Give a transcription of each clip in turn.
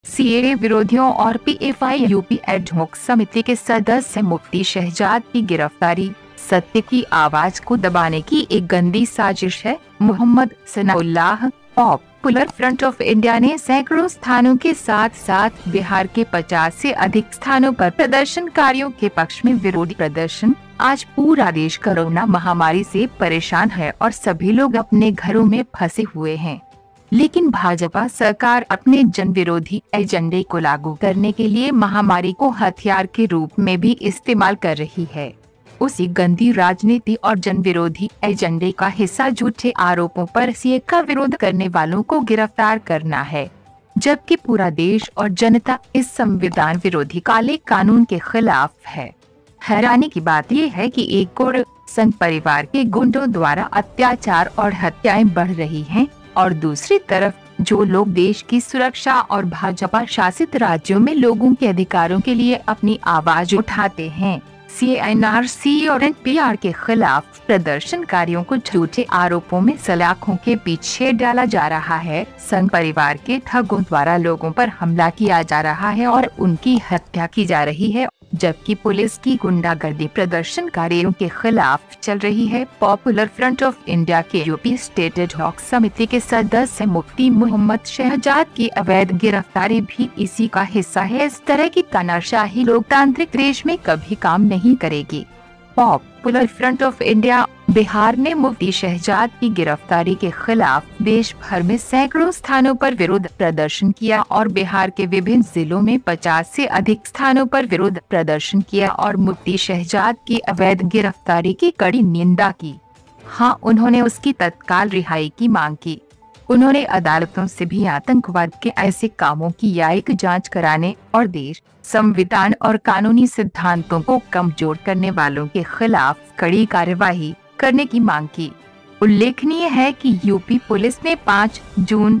CAA विरोधियों और PFI UP ad hoc समिति के सदस्य मुफ्ती शहजाद की गिरफ्तारी सत्य की आवाज को दबाने की एक गंदी साजिश है। Mohammad Sanaullah. Popular front of India ने सैकड़ों स्थानों के साथ साथ बिहार के 50 से अधिक स्थानों पर प्रदर्शनकारियों के पक्ष में विरोध प्रदर्शन। आज पूरा देश कोरोना महामारी से परेशान है और सभी लोग अपने घरों में फंसे हुए हैं, लेकिन भाजपा सरकार अपने जन विरोधी एजेंडे को लागू करने के लिए महामारी को हथियार के रूप में भी इस्तेमाल कर रही है। उसी गंदी राजनीति और जन विरोधी एजेंडे का हिस्सा झूठे आरोपों पर सीएए का विरोध करने वालों को गिरफ्तार करना है, जबकि पूरा देश और जनता इस संविधान विरोधी काले कानून के खिलाफ है। हैरानी की बात यह है कि एक ओर संघ परिवार के गुंडों द्वारा अत्याचार और हत्याएं बढ़ रही हैं, और दूसरी तरफ जो लोग देश की सुरक्षा और भाजपा शासित राज्यों में लोगों के अधिकारों के लिए अपनी आवाज उठाते हैं। सीएनआरसी और एनपीआर के खिलाफ प्रदर्शनकारियों को झूठे आरोपों में सलाखों के पीछे डाला जा रहा है। संघ परिवार के ठगों द्वारा लोगों पर हमला किया जा रहा है और उनकी हत्या की जा रही है, जबकि पुलिस की गुंडागर्दी प्रदर्शनकारियों के खिलाफ चल रही है। पॉपुलर फ्रंट ऑफ इंडिया के यूपी स्टेट एडहॉक समिति के सदस्य मुफ्ती मोहम्मद शहजाद की अवैध गिरफ्तारी भी इसी का हिस्सा है। इस तरह की तानाशाही लोकतांत्रिक देश में कभी काम नहीं करेगी। Popular front of India Bihar ने मुफ्ती शहजाद की गिरफ्तारी के खिलाफ देश भर में सैकड़ों स्थानों पर विरोध प्रदर्शन किया और बिहार के विभिन्न जिलों में 50 से अधिक स्थानों पर विरोध प्रदर्शन किया और मुफ्ती शहजाद की अवैध गिरफ्तारी की कड़ी निंदा की। हाँ, उन्होंने उसकी तत्काल रिहाई की मांग की। उन्होंने अदालतों से भी आतंकवाद के ऐसे कामों की न्यायिक जांच कराने और देश, संविधान और कानूनी सिद्धांतों को कमजोर करने वालों के खिलाफ कड़ी कार्यवाही करने की मांग की। उल्लेखनीय है कि यूपी पुलिस ने 5 जून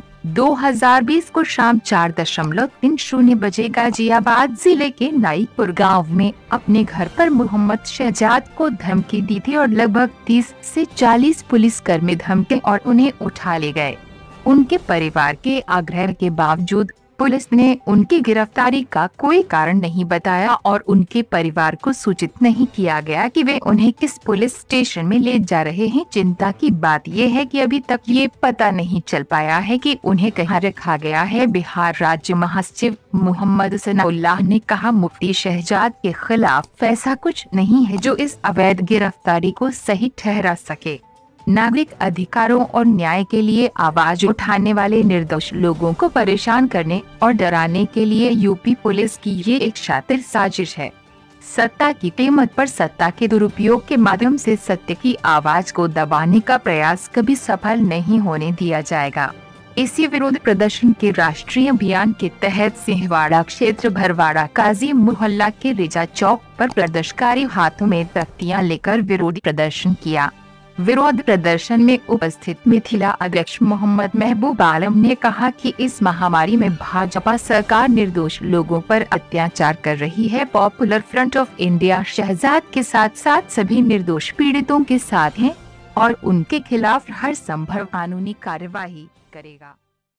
2020 को शाम 4:30 बजे गाजियाबाद जिले के नाईपुर गांव में अपने घर पर मोहम्मद शहजाद को धमकी दी थी और लगभग 30 से 40 पुलिसकर्मी धमके और उन्हें उठा ले गए। उनके परिवार के आग्रह के बावजूद पुलिस ने उनकी गिरफ्तारी का कोई कारण नहीं बताया और उनके परिवार को सूचित नहीं किया गया कि वे उन्हें किस पुलिस स्टेशन में ले जा रहे हैं। चिंता की बात यह है कि अभी तक ये पता नहीं चल पाया है कि उन्हें कहाँ रखा गया है। बिहार राज्य महासचिव मोहम्मद सनाउल्लाह ने कहा, मुफ्ती शहजाद के खिलाफ ऐसा कुछ नहीं है जो इस अवैध गिरफ्तारी को सही ठहरा सके। नागरिक अधिकारों और न्याय के लिए आवाज उठाने वाले निर्दोष लोगों को परेशान करने और डराने के लिए यूपी पुलिस की ये एक शातिर साजिश है। सत्ता की कीमत पर सत्ता के दुरुपयोग के माध्यम से सत्य की आवाज को दबाने का प्रयास कभी सफल नहीं होने दिया जाएगा। इसी विरोध प्रदर्शन के राष्ट्रीय अभियान के तहत सिंहवाड़ा क्षेत्र भरवाड़ा काजी मोहल्ला के रिजा चौक पर प्रदर्शनकारी हाथों में तख्तियां लेकर विरोध प्रदर्शन किया। विरोध प्रदर्शन में उपस्थित मिथिला अध्यक्ष मोहम्मद महबूब आलम ने कहा कि इस महामारी में भाजपा सरकार निर्दोष लोगों पर अत्याचार कर रही है। Popular front of India Shahzad के साथ साथ सभी निर्दोष पीड़ितों के साथ है और उनके खिलाफ हर संभव कानूनी कार्यवाही करेगा।